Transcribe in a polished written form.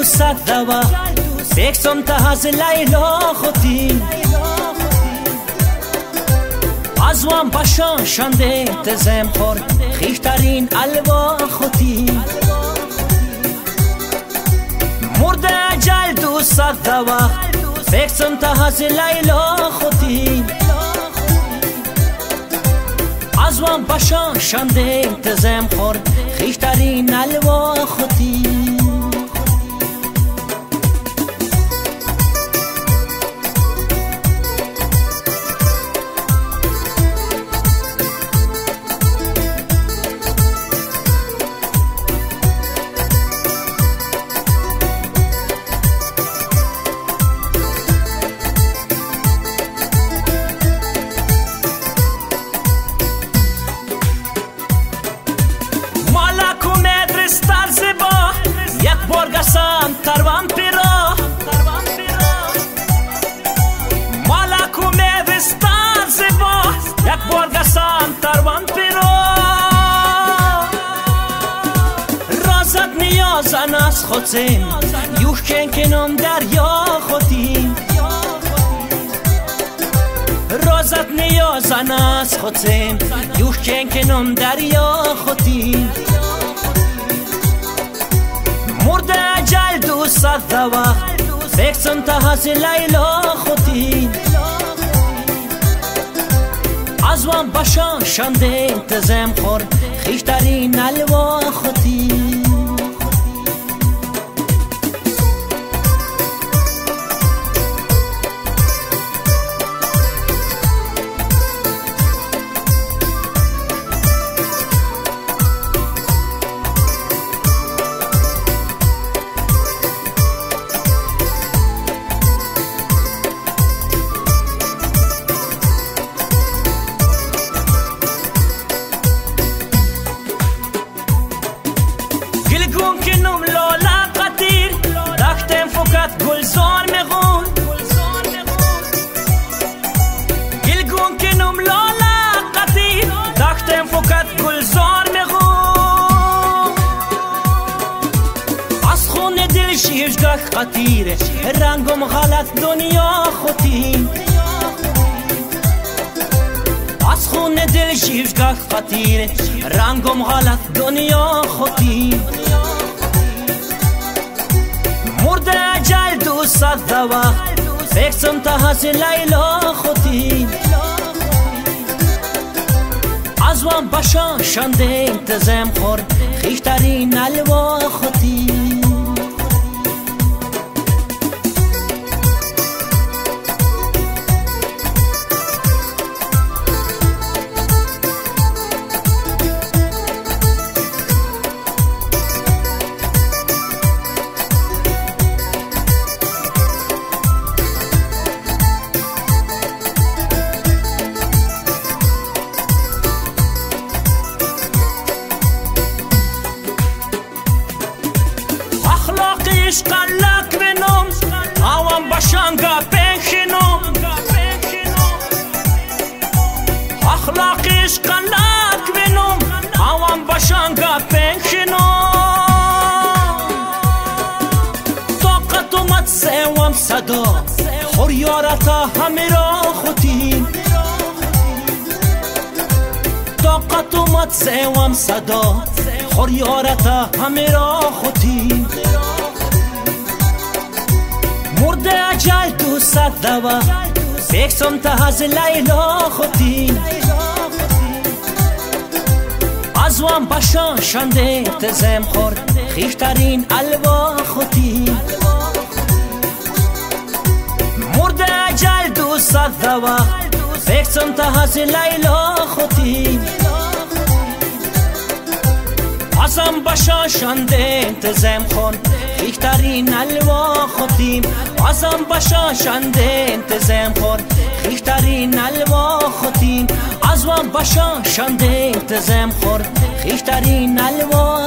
دوست دوا بکسم تا از لیلا خودی از وام باشان شنده تزم خور خیشترین الوا خودی مرد اجل دوست دوا بکسم تا از لیلا خودی از وام باشان شنده تزم خور خیشترین الوا خودی برگسان تروان پیرا مالکو میوستان زیبا یک برگسان تروان پیرا رازت نیازن از خودیم یوش کنکنم دریا خودیم رازت نیازن از خودیم یوش کنکنم دریا خودیم مرد اجل دوست دوا بکسم تا از لیلا خودی از وام باشان شنده انتظام خور خیشترین الوا خودی کنم لالا قطیر دختم فقط گلزار میخون گلگون کنم لالا قطیر دختم فقط گلزار میخون از خون دل شیشگاه قطیره رنگم غلط دنیا خودی از خون دل شیشگاه قطیره رنگم غلط دنیا خودی مرد اجل دوست دوا بکسم تا از لیلا خودی از وام باشان شنده انتظام خور خیشترین الوا خودی عشقلک بنم آوام باشانگا پنشنم اخلاق عشقلک بنم آوام باشانگا پنشنم طاقت اومد سوام صدا خوریارتا همه را خودی طاقت اومد سوام صدا خوریارتا همه را خودی مرد اجل دوست دوا بکسم تا از لیلا خودی از وام باشان شنده انتظام خور خیشترین الوا خودی مرد اجل دوست دوا بکسم تا از لیلا خودی ازم باشان شنده انتظام خور خیشترین الوا خودیم ازم باشان شنده انتظام خور خیشترین الوا خودیم از وام باشان شنده انتظام خور خیشترین الوا